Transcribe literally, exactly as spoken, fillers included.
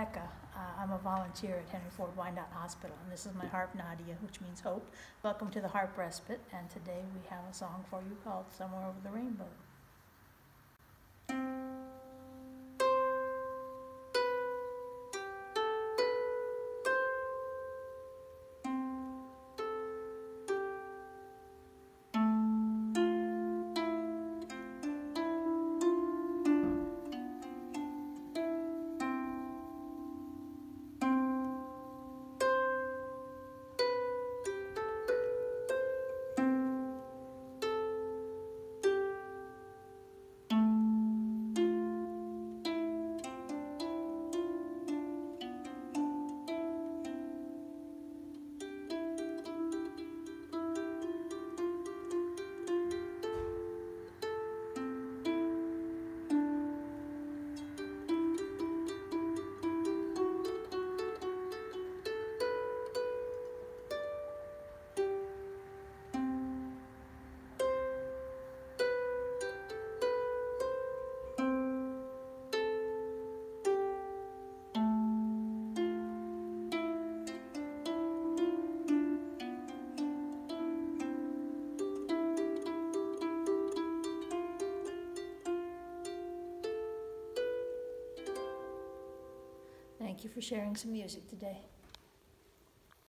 Rebecca. Uh, I'm a volunteer at Henry Ford Wyandotte Hospital, and this is my harp Nadia, which means hope. Welcome to the Harp Respite, and today we have a song for you called Somewhere Over the Rainbow. Thank you for sharing some music today.